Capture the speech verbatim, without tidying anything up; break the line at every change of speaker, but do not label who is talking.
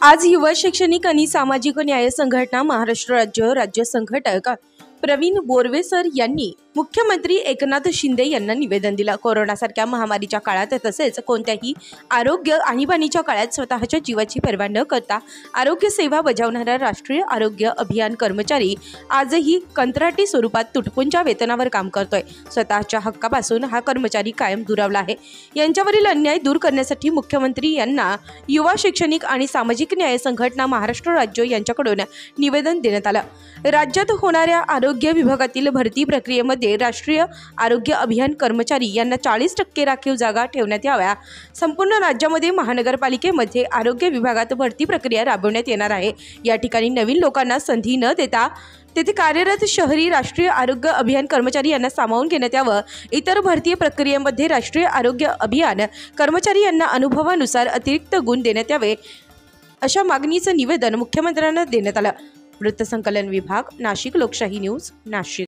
आज युवा शैक्षणिक आणि सामाजिक न्याय संघटना महाराष्ट्र राज्य राज्य संघटक प्रवीण बोरवे सर यांनी मुख्यमंत्री एकनाथ शिंदे यांना निवेदन दिलं। कोरोनासारख्या महामारीच्या काळात तसेच कोणत्याही आरोग्य आणीबाणीच्या काळात स्वतःच्या जीवाची पर्वा न करता आरोग्य सेवा बजावणारा राष्ट्रीय आरोग्य अभियान कर्मचारी आजही कंत्राटी स्वरूपात तुटपुंच्या वेतनावर काम करतोय। स्वतःच्या हक्कापासून हा कर्मचारी कायम दुरावला आहे। यांच्यावरील अन्याय दूर करण्यासाठी मुख्यमंत्री यांना युवा शैक्षणिक आणि सामाजिक न्याय संघटना महाराष्ट्र राज्य यांच्याकडून निवेदन देण्यात आलं। राज्यात होणाऱ्या आरोग्य विभागातील भरती प्रक्रियेमध्ये राष्ट्रीय आरोग्य अभियान कर्मचारी यांना चाळीस टक्के राखीव जागा ठेवण्यात याव्या। संपूर्ण राज्यामध्ये महानगरपालिकेमध्ये आरोग्य विभागात भरती प्रक्रिया राबवण्यात येणार आहे। या ठिकाणी नवीन लोकांना संधी न देता तेथे कार्यरत शहरी राष्ट्रीय आरोग्य अभियान कर्मचारी यांना सामावून घेण्यात यावं। इतर भरती प्रक्रियेमध्ये राष्ट्रीय आरोग्य अभियान कर्मचारी यांना अनुभवानुसार अतिरिक्त गुण देण्यात यावे, अशा मागणीचं निवेदन मुख्यमंत्र्यांना देण्यात आलं। वृत्तसंकलन विभाग, नाशिक लोकशाही न्यूज, नाशिक।